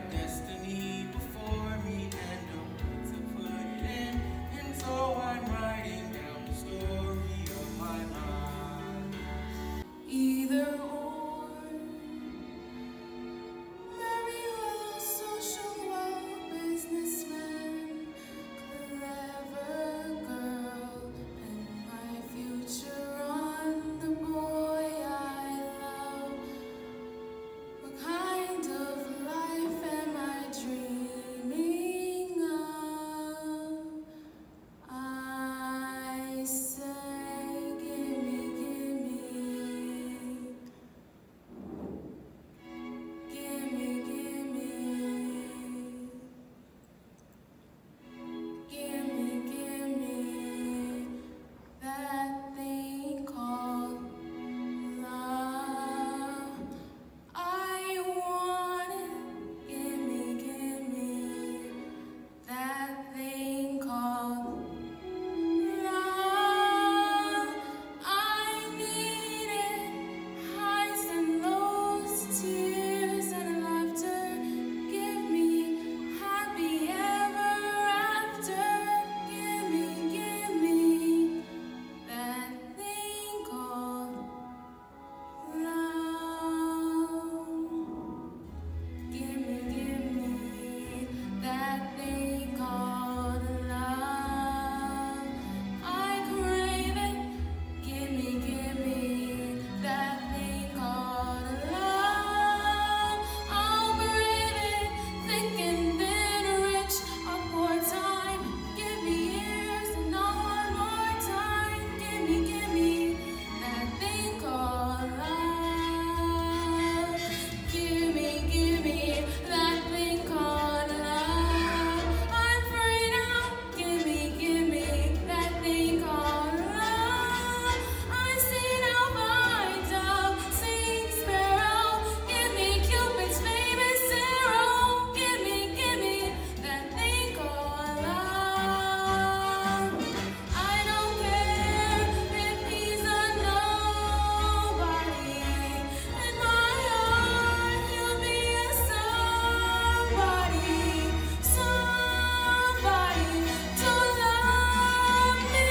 destiny before me and know what to put it in. And so I'm writing down the story of my life. Either or, marry a social well businessman, clever girl, and my future on the boy I love. What kind of life am I dreaming of? I say, gimme, gimme, gimme that thing called love. I want it. Gimme that thing called love. I need it. Highs and lows, tears and laughter. Give me happy ever after. Gimme that thing called love. Gimme that thing called love. I crave it. Gimme that thing called love. I'll brave it, thick and thin, rich or poor time. Give me years and one more time. Gimme that thing called love. Gimme that thing called love. I'm free now. Gimme that thing called love. I see now my dove, sing sparrow. Gimme Cupid's famous arrow. Gimme that thing called love. I don't care if he's a nobody. In my heart, he'll be a somebody to love me.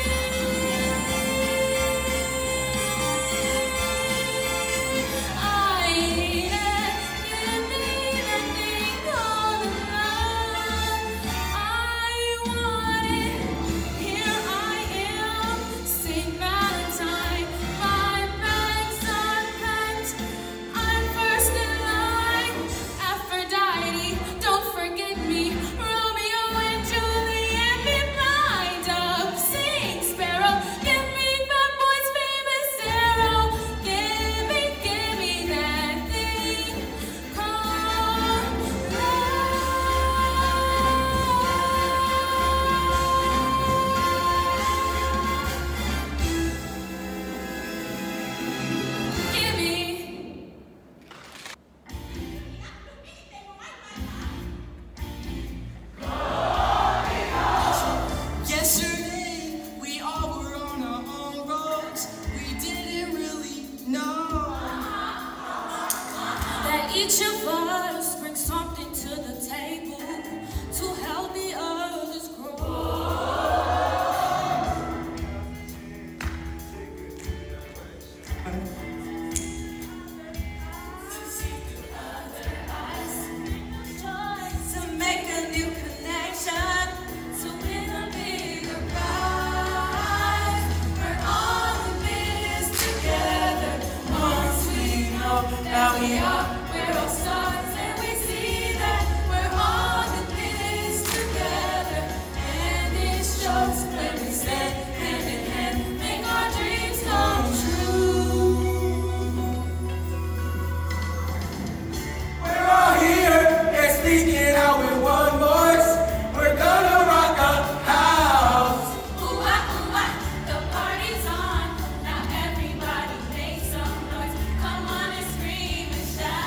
I need it. Gimme that thing called love. I want it. Here I am, St. Valentine. My bags are packed. I'm first in line. Aphrodite, don't forget me. Romeo and Juliet, be my dove. Sing sparrow, give me Fat Boy's famous arrow. Gimme that thing called love. Gimme. Yesterday, we all were on our own roads. We didn't really know That each of us brings something to the table to help the others grow. To make a new connection, to win a bigger prize. We're all in this together. Once we know that we are, we're all stars, and we see that we're all in this together. And it shows when we stand hand in hand, make our dreams come true. we're all here and speaking out with one voice. We're gonna rock a house. Ooh ah, the party's on. Now everybody make some noise. Come on and scream and shout.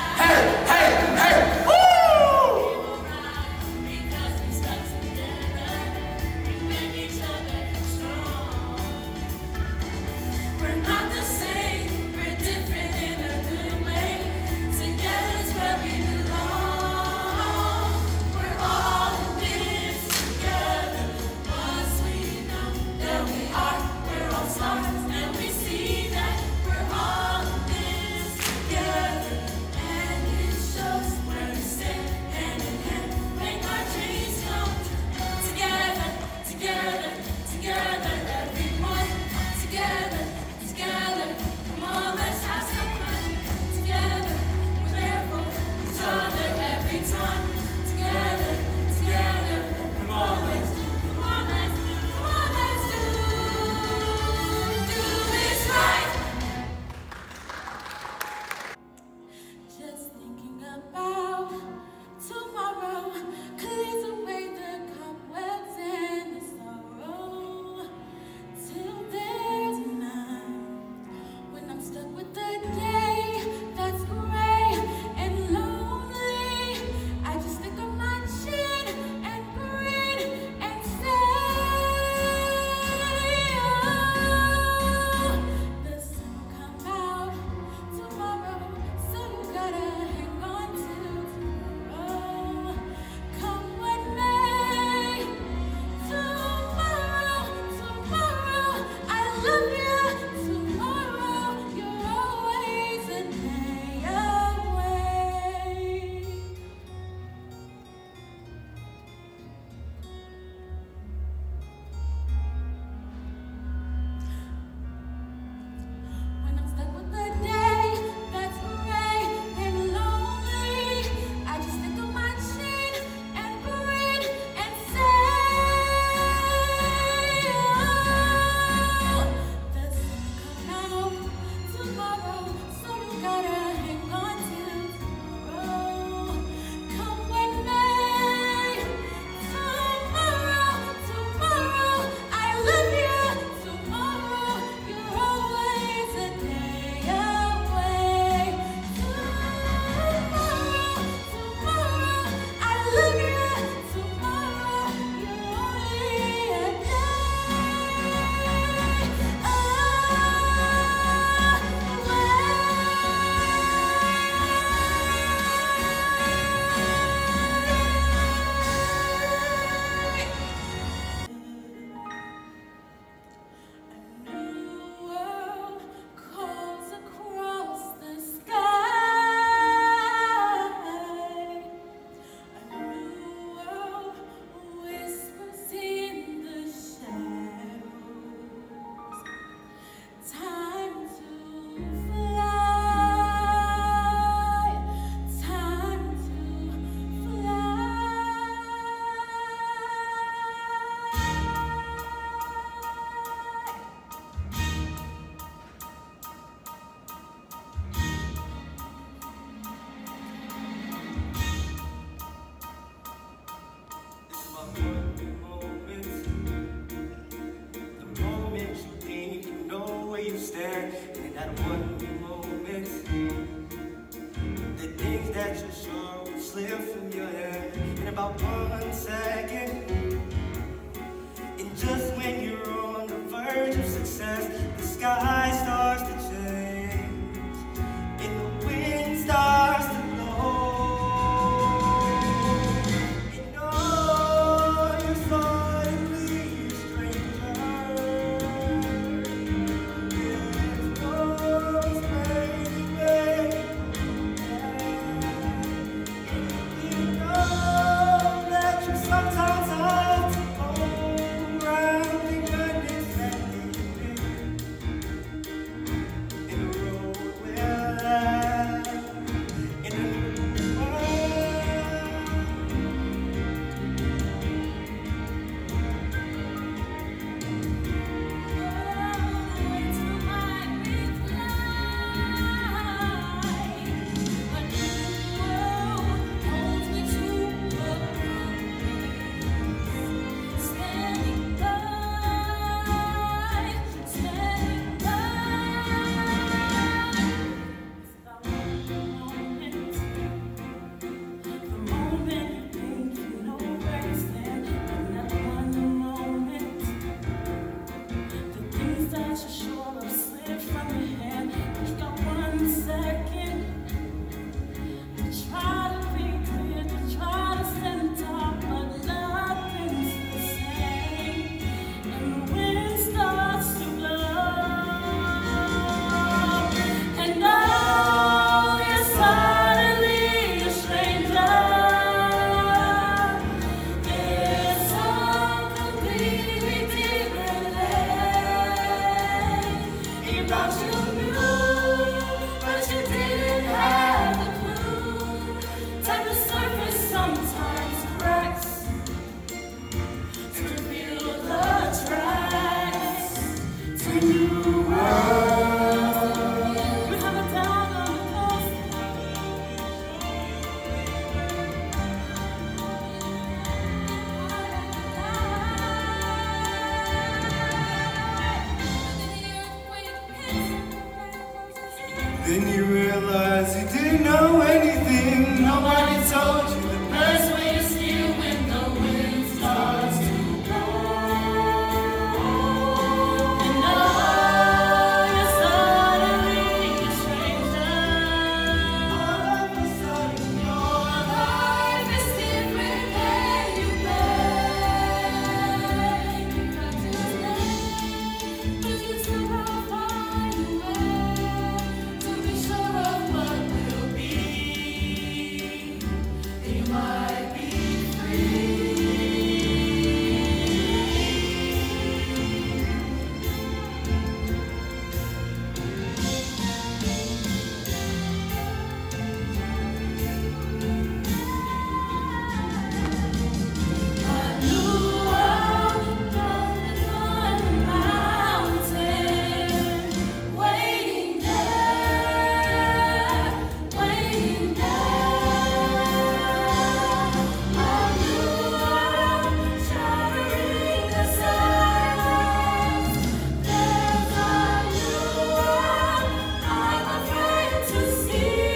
Then you realize you didn't know anything. Nobody told you the best way to steer when the wind starts to blow. And now you're suddenly a stranger. All of a sudden your life is different than you planned. You got to stay, but you somehow find a way to be sure of what will be. You might be free. A new world dawns on the mountain, waiting there, waiting there. A new world shattering the silence. There's a new world I'm afraid to see.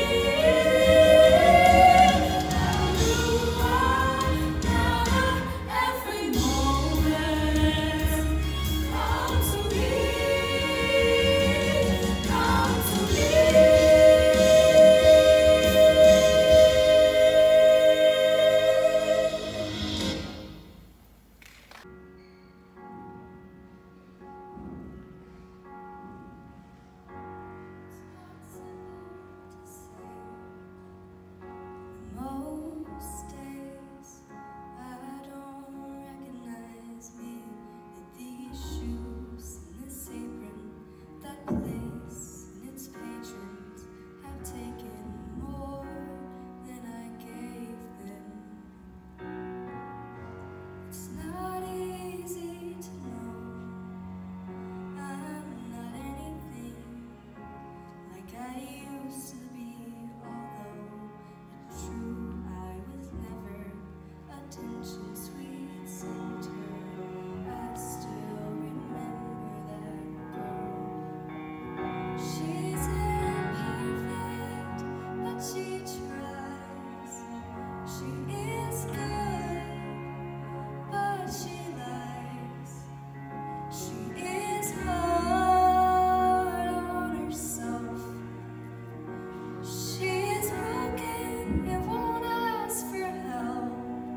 A new world now every moment. Come to me, come to me. Most days I don't recognize me with these shoes and this apron. That place and its patrons have taken more than I gave them. It's not easy to know I'm not anything like I used to be, although it's true I was never attention sweet center. I still remember that girl. She's imperfect, but she tries. She is good, but she lies. She is hard on herself. She is broken and won't ask for help.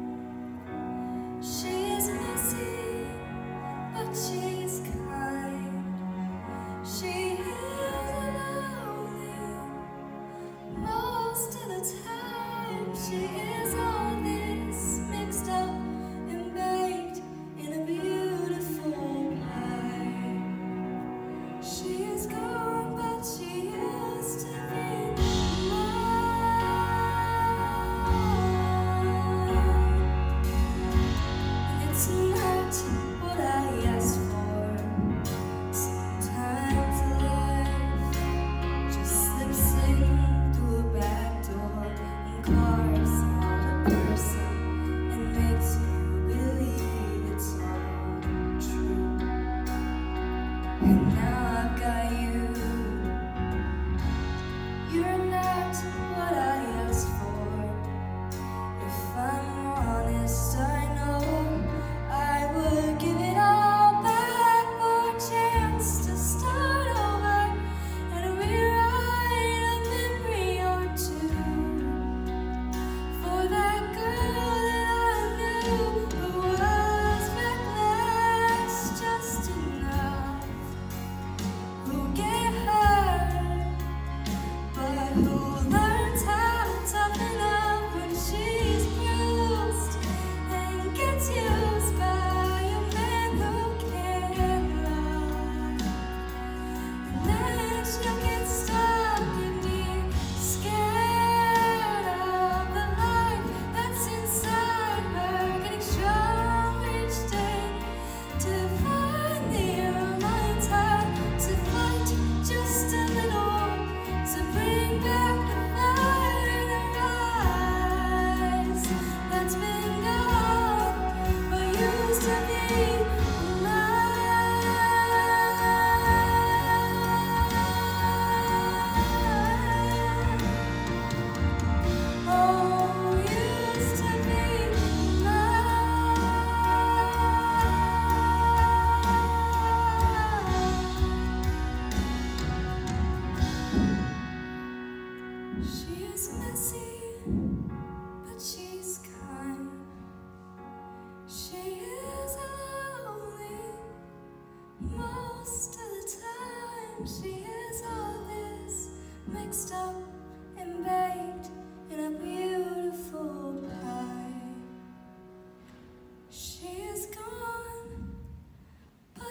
She's messy, but she's kind. She is lonely most of the time. She is all this mixed up and baked in a beautiful pie. She is gone, but she used to be mine. It's not what I asked for. Sometimes life just slips in through a back door and carves out a person and makes you believe it's all true. And now I've got you. You're not what I asked for. If I'm honest, I know I would give it all back for a chance to start over and rewrite a memory or two for that girl that I knew who was reckless just enough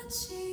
cheek.